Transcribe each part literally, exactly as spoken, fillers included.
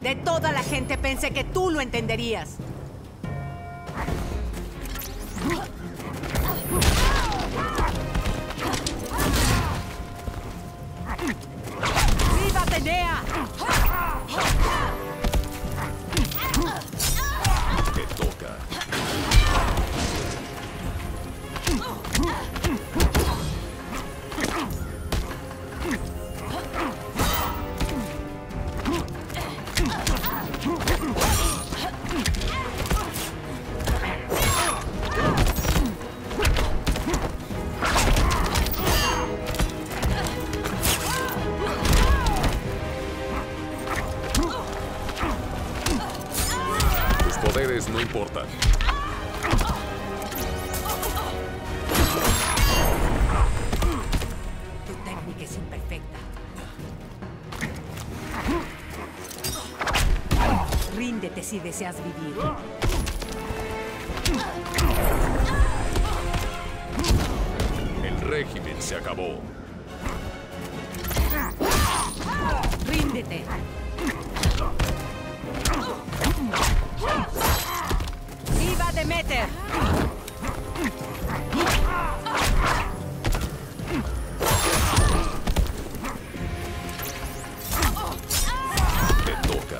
De toda la gente pensé que tú lo entenderías. ¡Viva Atenea! Te toca. Tus poderes no importan. Tu técnica es imperfecta. Ríndete si deseas vivir. El régimen se acabó. Ríndete. ¡Viva Demeter! Te toca.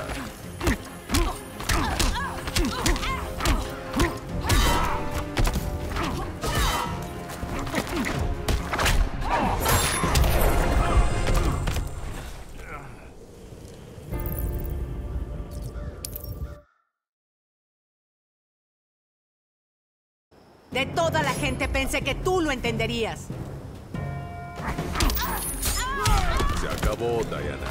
De toda la gente pensé que tú lo entenderías. Se acabó, Diana.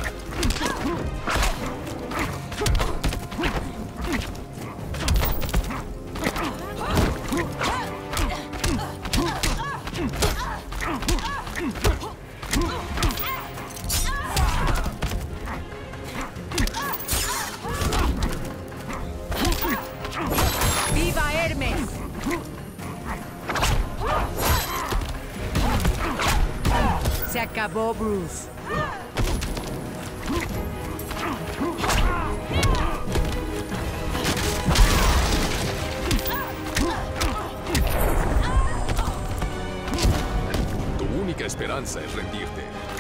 ¡Viva Hermes! Se acabó, Bruce. Tu única esperanza es rendirte.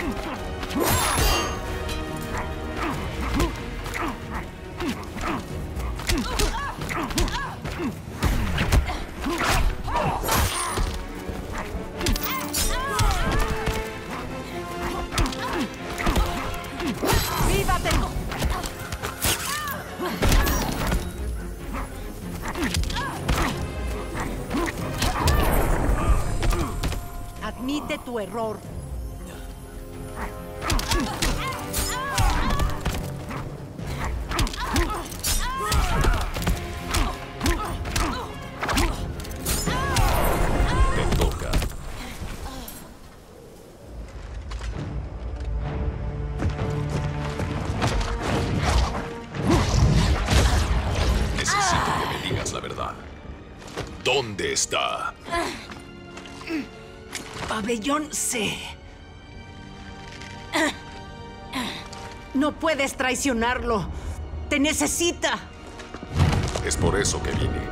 ¡Viva Atenea! Admite tu error. Te toca. Necesito que me digas la verdad. ¿Dónde está? Pabellón C. No puedes traicionarlo. Te necesita. Es por eso que vine.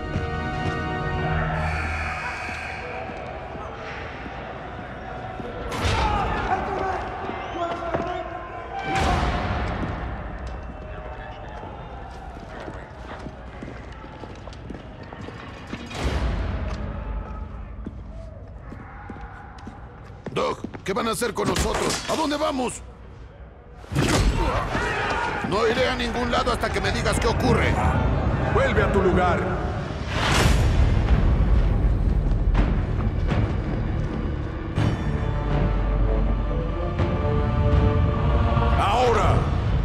Doug, ¿qué van a hacer con nosotros? ¿A dónde vamos? No iré a ningún lado hasta que me digas qué ocurre. Vuelve a tu lugar. ¡Ahora!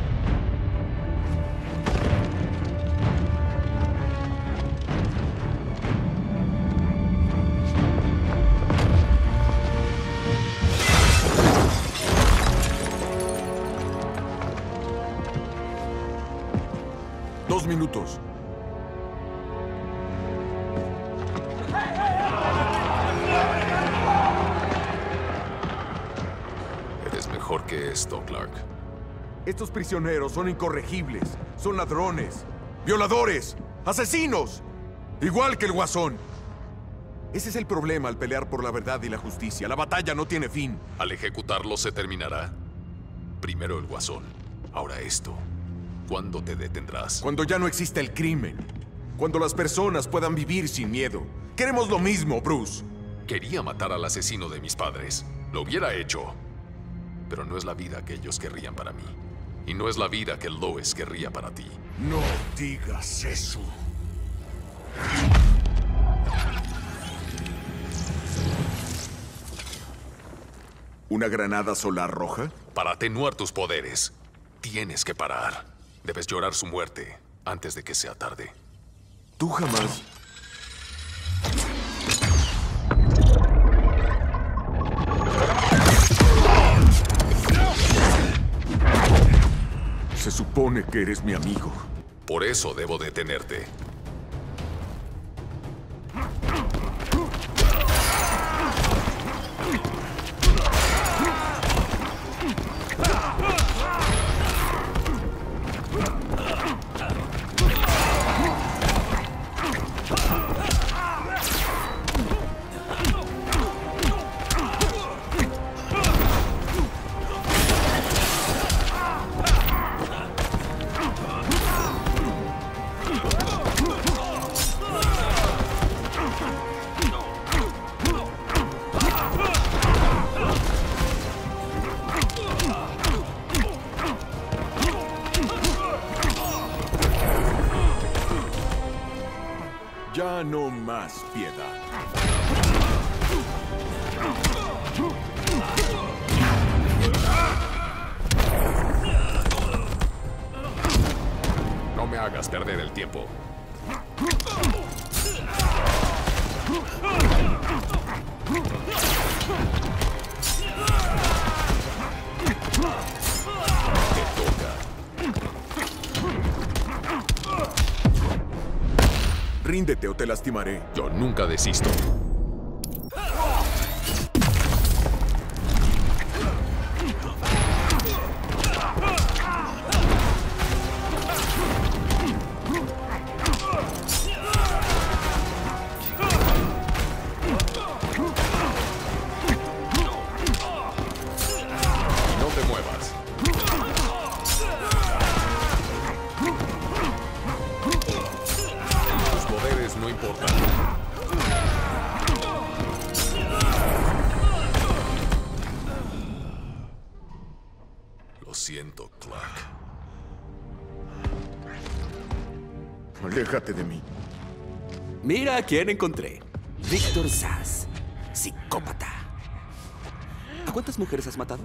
Dos minutos. Eres mejor que esto, Clark. Estos prisioneros son incorregibles. Son ladrones, violadores, asesinos. Igual que el Guasón. Ese es el problema al pelear por la verdad y la justicia. La batalla no tiene fin. Al ejecutarlo se terminará. Primero el Guasón, ahora esto. ¿Cuándo te detendrás? Cuando ya no exista el crimen. Cuando las personas puedan vivir sin miedo. Queremos lo mismo, Bruce. Quería matar al asesino de mis padres. Lo hubiera hecho. Pero no es la vida que ellos querrían para mí. Y no es la vida que Lois querría para ti. No digas eso. ¿Una granada solar roja? Para atenuar tus poderes, tienes que parar. Debes llorar su muerte antes de que sea tarde. Tú jamás... Se supone que eres mi amigo. Por eso debo detenerte. Ya no más piedad. No me hagas perder el tiempo. Te toca. Ríndete o te lastimaré. Yo nunca desisto. No te muevas. Tus poderes no importan. Lo siento, Clark. Aléjate de mí. Mira a quién encontré. Víctor Zsasz, psicópata. ¿A cuántas mujeres has matado?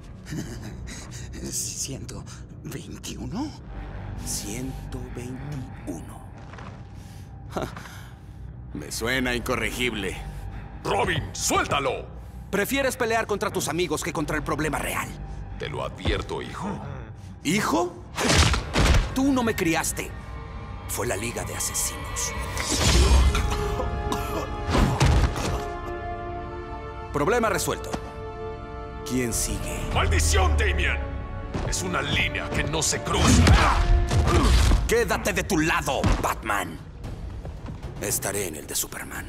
¿ciento veintiuno? ciento veintiuno. Ja, me suena incorregible. ¡Robin, suéltalo! Prefieres pelear contra tus amigos que contra el problema real. Te lo advierto, hijo. ¿Hijo? Tú no me criaste. Fue la Liga de Asesinos. Problema resuelto. ¿Quién sigue? ¡Maldición, Damian! Es una línea que no se cruza. Quédate de tu lado, Batman. Estaré en el de Superman.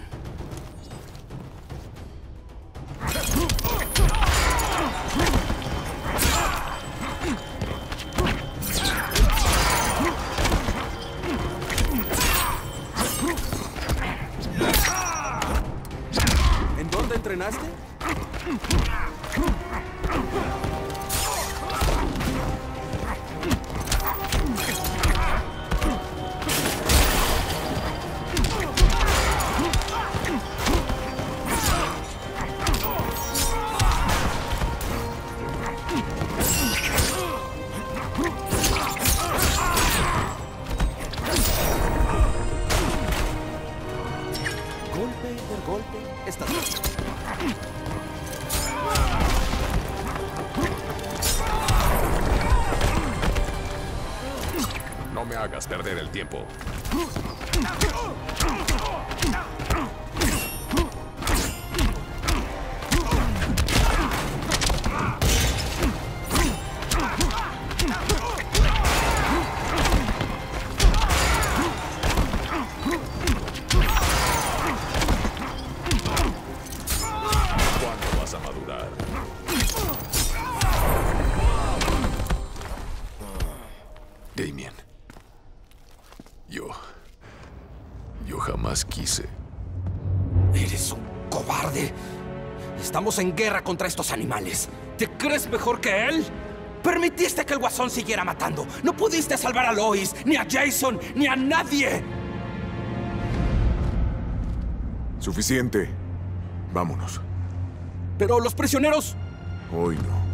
¿En dónde entrenaste? Golpe por golpe, estás bien. No me hagas perder el tiempo. vas a madurar. Damien. Yo... Yo jamás quise. Eres un cobarde. Estamos en guerra contra estos animales. ¿Te crees mejor que él? Permitiste que el Guasón siguiera matando. No pudiste salvar a Lois, ni a Jason, ni a nadie. Suficiente. Vámonos. Pero los prisioneros... Hoy no.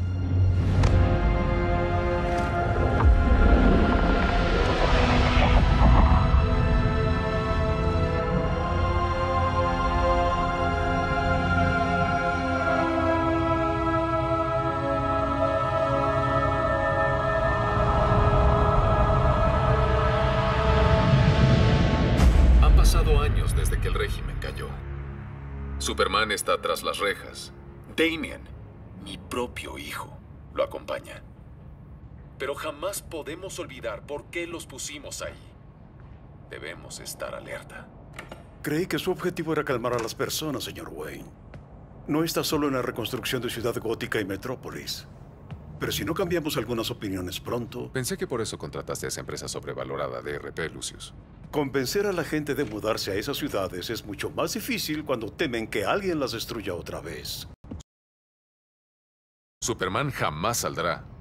Han pasado años desde que el régimen cayó. Superman está tras las rejas. Damien, mi propio hijo, lo acompaña. Pero jamás podemos olvidar por qué los pusimos ahí. Debemos estar alerta. Creí que su objetivo era calmar a las personas, señor Wayne. No está solo en la reconstrucción de Ciudad Gótica y Metrópolis. Pero si no cambiamos algunas opiniones pronto... Pensé que por eso contrataste a esa empresa sobrevalorada de R P, Lucius. Convencer a la gente de mudarse a esas ciudades es mucho más difícil cuando temen que alguien las destruya otra vez. Superman jamás saldrá